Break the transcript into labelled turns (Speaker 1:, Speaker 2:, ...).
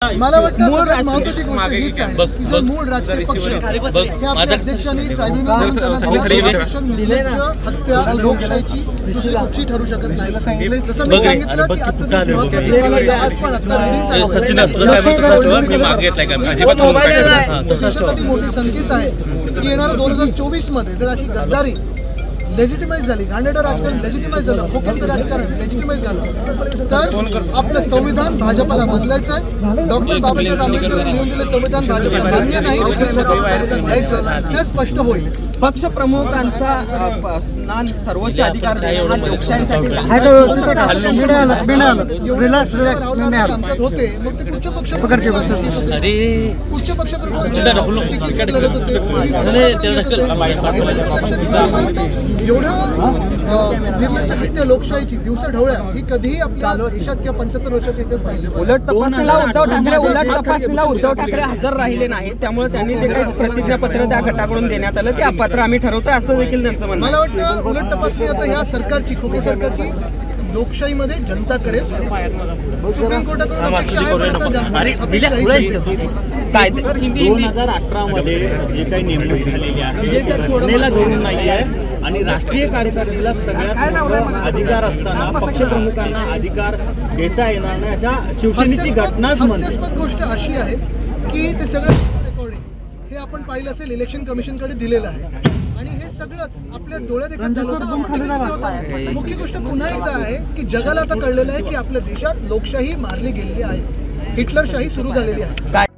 Speaker 1: मला वाटतं सगळ्यात महत्त्वाची गोष्ट हीच आहे की जर मूळ राजकीय पक्ष हे आपल्या अध्यक्षांनी ट्रायब्युनल हत्या लोकशाहीची दुसरी कुठची ठरू शकत नाही. जसं मी सांगितलं की आजचं आज पण आता देशासाठी मोठी संकेत आहे की येणाऱ्या 2024 मध्ये जर अशी गद्दारी लेजिटिमाइज झाली, घाणेरडं राजकारण लेजिटिमाइज झालं, खोक्याचं राजकारण लेजिटिमाइज झालं तर आपलं संविधान भाजपाला बदलायचं आहे. डॉक्टर बाबासाहेब आंबेडकरांनी लिहून दिलं संविधान भाजपाला मान्य नाही आणि स्वतःचं संविधान घ्यायचं हे स्पष्ट होईल.
Speaker 2: पक्ष प्रमुखांचा सर्वोच्च अधिकार लोकशाहीसाठी
Speaker 1: आमच्यात होते, मग ते कुठच्या पक्ष एवढ्या निर्लज्ज हत्या लोकशाहीची दिवसा ढवळ्या ही कधीही आपल्या देशात किंवा 75 वर्षाच्या इतिहास पाहिजे.
Speaker 2: उलट तपासणीला उद्धव ठाकरे हजर राहिले नाही, त्यामुळे त्यांनी जे काही प्रतिज्ञापत्र त्या गटाकडून देण्यात आलं ते अपात्र आम्ही ठरवतोय असं देखील त्यांचं म्हणणं.
Speaker 1: मला वाटतं उलट तपासणी आता ह्या सरकारची खोके सरकारची लोकशाहीमध्ये जनता करेल. सुप्रीम कोर्टाकडून अपेक्षा आहे पण आता जास्त
Speaker 3: 2018 मध्ये जे काही नेमणूक झालेली आहे ते घटनेला धरून नाही आहे आणि राष्ट्रीय कार्यकारिणीला सगळ्यात अधिकार असताना पक्षप्रमुखांना अधिकार देता येणार नाही अशा शिवसेनेची घटना.
Speaker 1: हास्यास्पद गोष्ट अशी आहे की ते सगळं रेकॉर्डिंग हे आपण पाहिलं असेल इलेक्शन कमिशनकडे दिलेलं आहे आणि हे सगळंच आपल्या डोळ्यात मुख्य गोष्ट पुन्हा एकदा आहे की जगाला आता कळलेलं आहे की आपल्या देशात लोकशाही मारली गेलेली आहे, हिटलरशाही सुरू झालेली आहे.